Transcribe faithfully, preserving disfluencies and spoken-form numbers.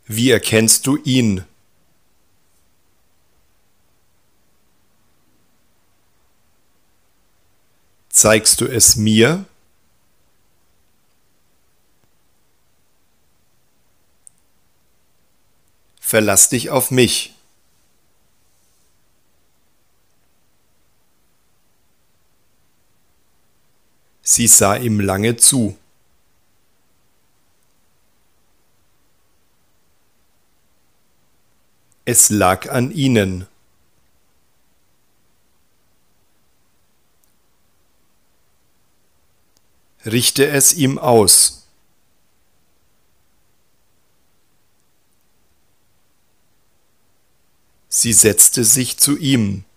Wie erkennst du ihn? Zeigst du es mir? Verlass dich auf mich. Sie sah ihm lange zu. Es lag an ihnen. Richte es ihm aus. Sie setzte sich zu ihm.